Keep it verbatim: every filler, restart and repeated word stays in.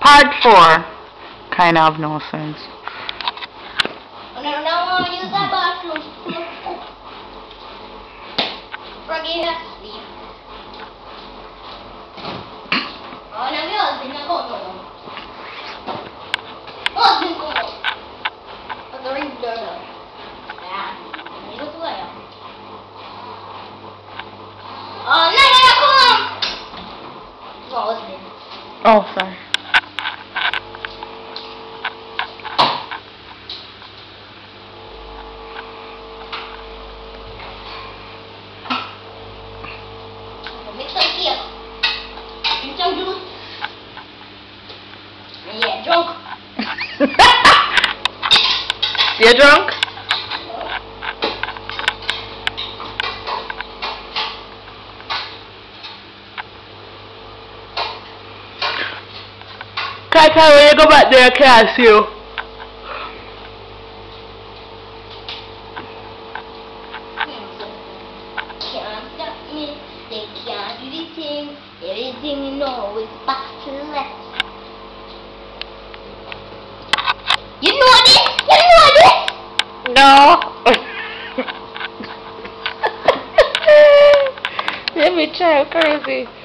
Part four. Kind of no sense. I don't want to use that bathroom. Froggy has to sleep. Oh, now we all think I'm going to Oh, I'm going to go. But the ring doorbell. Yeah. You look like Oh, no, no, no, come on! Oh, what's this? Oh, sorry. Make some tea. Drink some juice. Yeah, drunk. You're drunk? Can't tell when you go back there, I can't see you. Can't stop me, they can't do the thing. Everything you know is back to left. You know this? You know this? No. Let me try crazy.